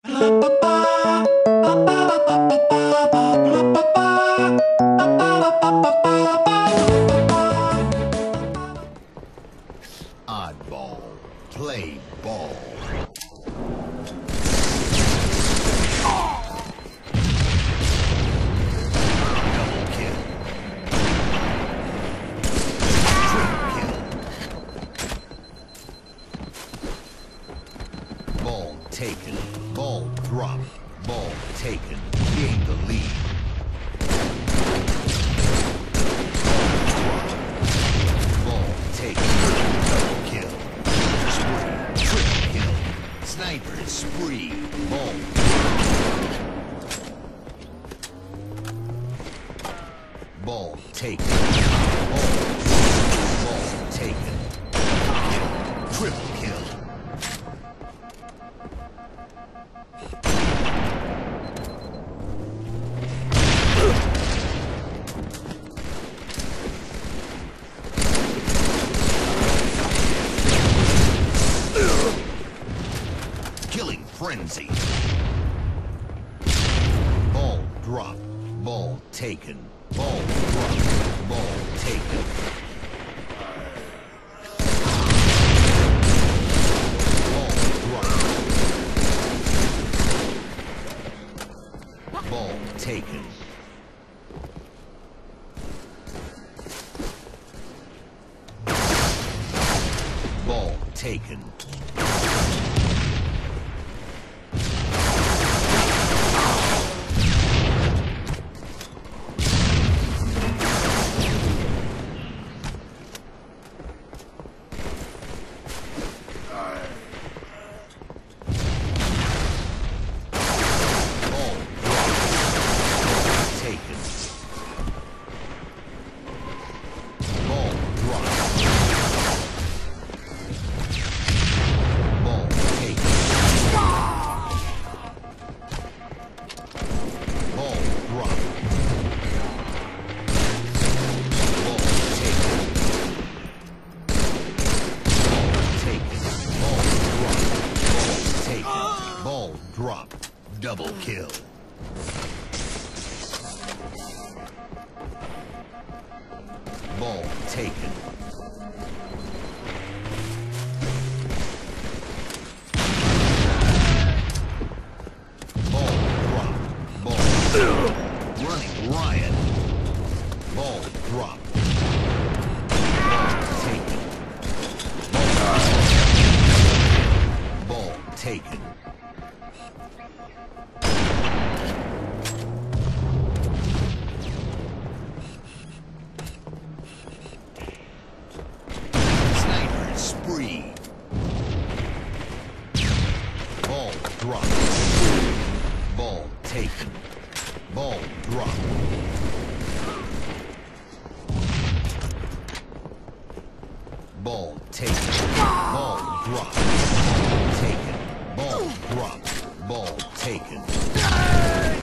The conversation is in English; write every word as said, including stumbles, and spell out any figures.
Oddball. Play ball. Double kill. Triple kill. Ball taken. Ball dropped. Ball taken. Gain the lead. Sniper spree. Ball. Ball taken. Ball. Ball taken. Kill. Triple kill. Killing frenzy. Ball drop. Ball taken. Ball drop. Ball taken. Ball drop. Ball taken. Ball taken. Ball drop. Double kill. Ball taken. Ball drop. Ball. Running riot. Ball drop. Ball taken. Ball taken. Sniper spree. Ball drop. Ball taken. Ball drop. Ball taken. Ball drop. Ball taken. Ball drop. Ball taken.